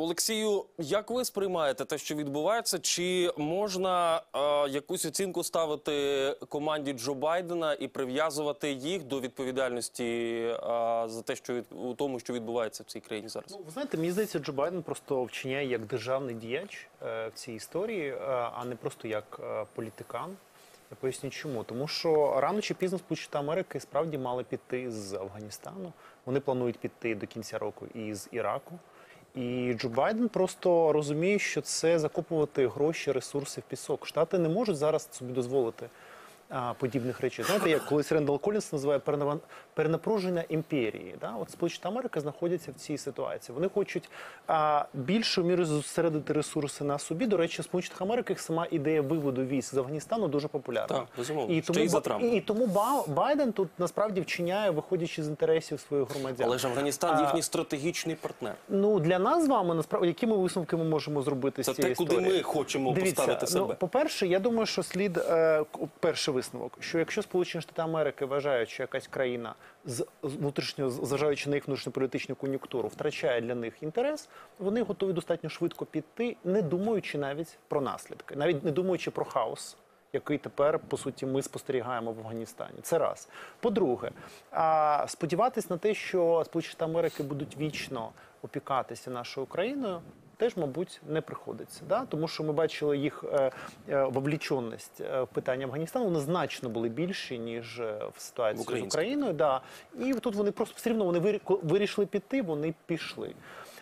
Олексію, як ви сприймаєте те, що відбувається? Чи можна якусь оцінку ставити команді Джо Байдена і прив'язувати їх до відповідальності за те, що у тому, що відбувається в цій країні зараз? Ну, ви знаєте, мені здається, Джо Байден просто вчиняє як державний діяч в цій історії, а не просто як політикан. Я поясню чому. Тому що рано чи пізно Сполучені Штати Америки справді мали піти з Афганістану. Вони планують піти до кінця року і з Іраку. І Джо Байден просто розуміє, що це закопувати гроші, ресурси в пісок. Штати не можуть зараз собі дозволити подібних речей. Знаєте, як колись Рендал Колінс називає перенапруження імперії. Да? От Сполучені Штати Америки знаходяться в цій ситуації. Вони хочуть більшою мірою зосередити ресурси на собі. До речі, в Сполучених Штатах Америки сама ідея виводу військ з Афганістану дуже популярна. Так, безумовно. Ще й за Трампа. І тому Байден тут насправді вчиняє, виходячи з інтересів своїх громадян. Але ж Афганістан їхній стратегічний партнер. Ну, для нас з вами, насправді, які ми висновки ми можемо зробити з цієї історії? Це те, куди ми хочемо поставити себе. Ну, по-перше, я думаю, що слід, перший висновок, що якщо Сполучені Штати Америки вважають, що якась країна, зважаючи на їх внутрішньополітичну кон'юнктуру, втрачає для них інтерес, вони готові достатньо швидко піти, не думаючи навіть про наслідки, навіть не думаючи про хаос, який тепер, по суті, ми спостерігаємо в Афганістані. Це раз. По-друге, сподіватись на те, що Сполучені Штати Америки будуть вічно опікатися нашою країною, теж, мабуть, не приходиться. Да? Тому що ми бачили їх вовліченість в питання Афганістану, вони значно були більші, ніж в ситуації з Україною. Да. І тут вони просто все рівно вони вирішили піти, вони пішли.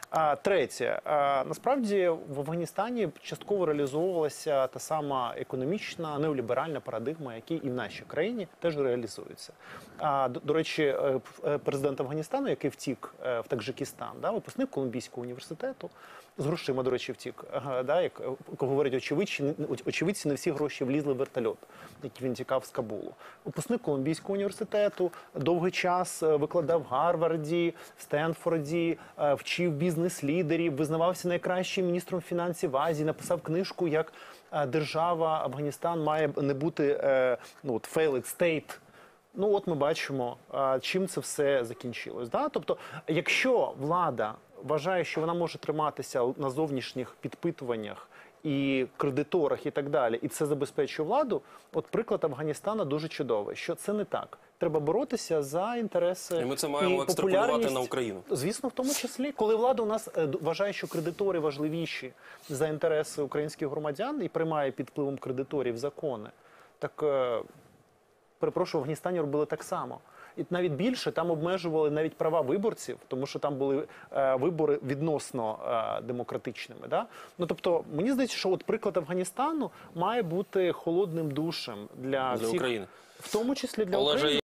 Третє. Насправді в Афганістані частково реалізовувалася та сама економічна, неоліберальна парадигма, яка і в нашій країні теж реалізується. До речі, президент Афганістану, який втік в Таджикистан, да, випускник Колумбійського університету, з грошима, до речі, втік. Да, як говорять очевидці, не всі гроші влізли в вертольот, який він тікав з Кабулу. Випускник Колумбійського університету, довгий час викладав в Гарварді, в Стенфорді, вчив бізнес-лідерів, визнавався найкращим міністром фінансів Азії, написав книжку, як держава Афганістан має не бути failed state. Ну от ми бачимо, чим це все закінчилось. Да? Тобто, якщо влада вважає, що вона може триматися на зовнішніх підпитуваннях і кредиторах і так далі, і це забезпечує владу, от приклад Афганістана дуже чудовий, що це не так. Треба боротися за інтереси і ми це маємо екстраполювати на Україну. Звісно, в тому числі. Коли влада у нас вважає, що кредитори важливіші за інтереси українських громадян і приймає під впливом кредиторів закони, так, перепрошую, в Афганістані робили так само. І навіть більше, там обмежували навіть права виборців, тому що там були вибори відносно демократичними. Да? Ну, тобто, мені здається, що от приклад Афганістану має бути холодним душем для всіх, України. в тому числі для України.